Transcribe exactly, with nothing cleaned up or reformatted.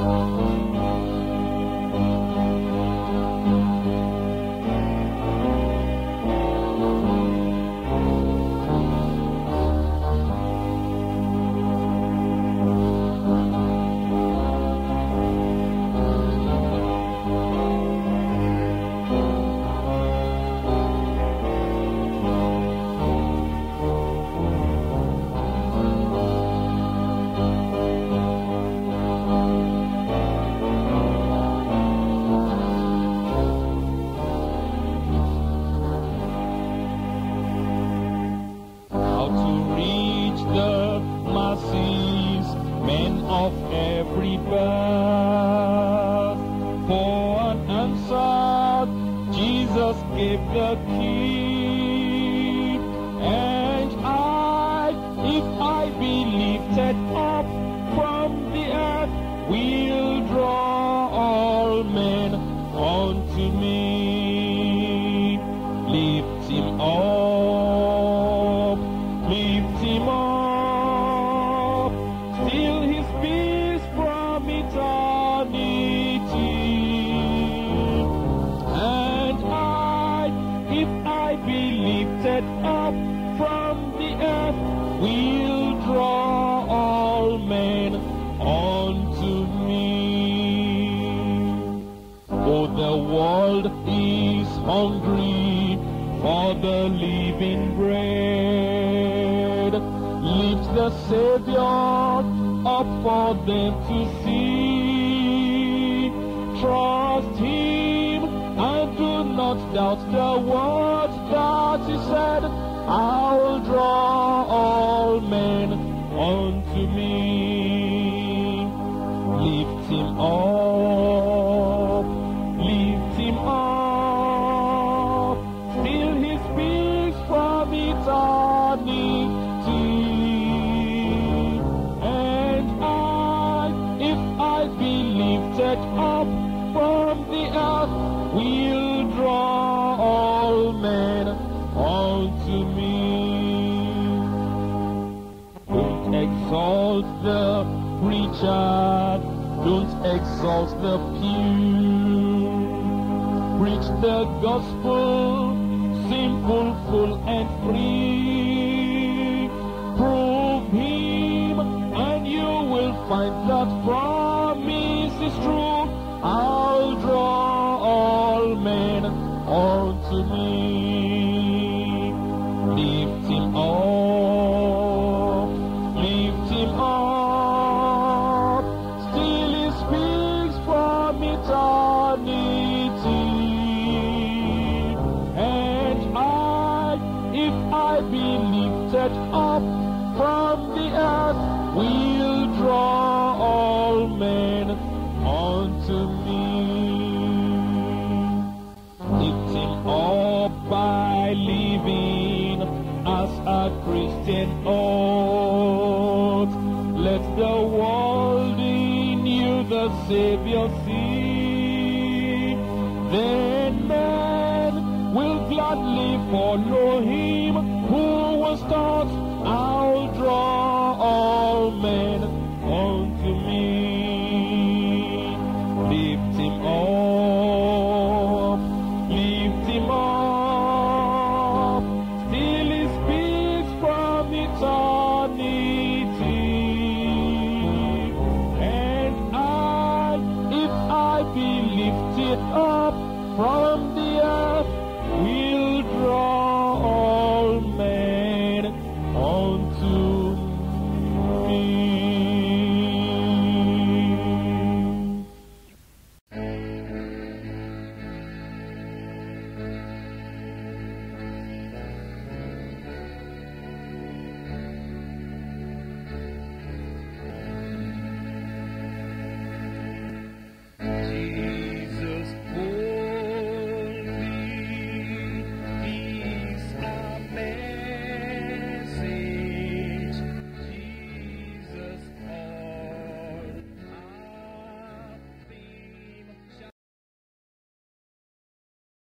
Men of every birth, for unanswered Jesus gave the key. And I, if I be lifted up from the earth, will draw all men unto me. Lift him up, lift him up. Still he speaks from eternity. And I, if I be lifted up from the earth, will draw all men unto me. Oh, the world is hungry for the living bread. Lift the Savior up for them to see. Trust him and do not doubt the word that he said, I'll draw all men unto me. Lift him up, lift him up. Still he speaks from eternity. Lifted up from the earth, will draw all men unto me. Don't exalt the preacher, don't exalt the pew. Preach the gospel, simple, full, and free. Prove him, and you will find that promise is true. I'll draw all men unto me. Lift him up, lift him up. Still he speaks from eternity. And I, if I be lifted up from the earth, will draw all men unto me. Lift him up by living as a Christian ought. Let the world in you the Savior see. Then men will gladly follow him.